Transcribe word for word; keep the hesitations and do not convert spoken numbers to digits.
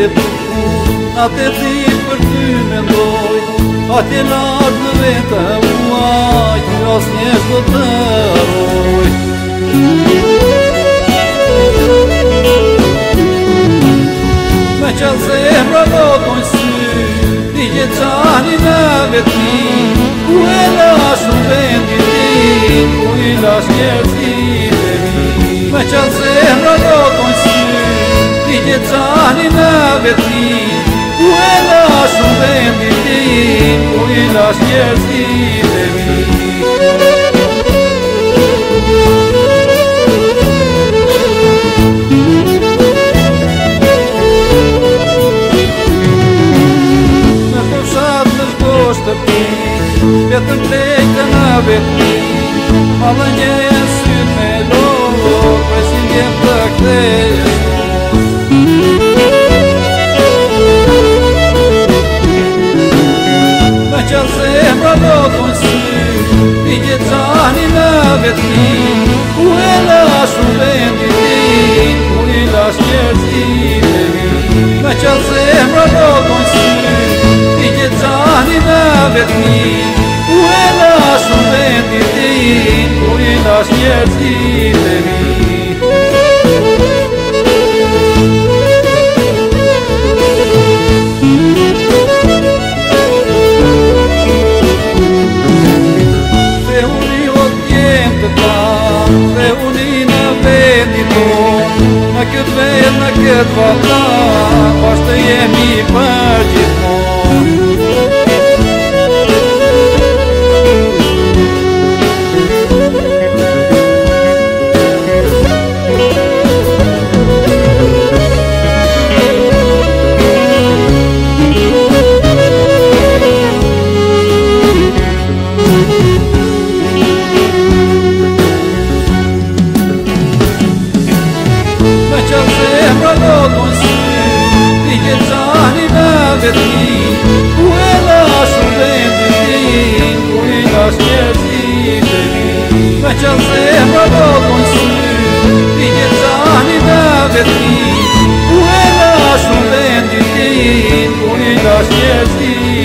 Atë ti për ty mendoj, atje lartë në vete muaj, as njesh do të roj. Me qëllë zemra lotoj sy, ti që qani në veti, ku e lash në vendin ti, ku i lash njerëzit e mi. Me qëllë zemra lotoj sy, ti që qani në veti, ku e lash në vendin ti, ku i lash njerëzit e mi. Në fërshat në shkosht të pi, vetëm plejtë në veti, malë njenë sytë me lo, presin vjem të ktheje. Qëllë zemra lotoj sy, ti që qani në veti, ku e lash në vendin ti, ku i lash njerëzit e mi. Me qëllë zemra lotoj sy, ti që qani në veti, ku e lash në vendin ti, ku i lash njerëzit e mi. Në këtë vetë, në këtë vata, bashkë të jemi për gjithmonë. Zemra lotoj sy, ti që qani në veti, ku e lash në vendin ti, ku i lash njerëzit e mi. Me qëllë zemra lotoj sy, ti që qani në veti, ku e lash në vendin ti, ku i lash njerëzit e mi.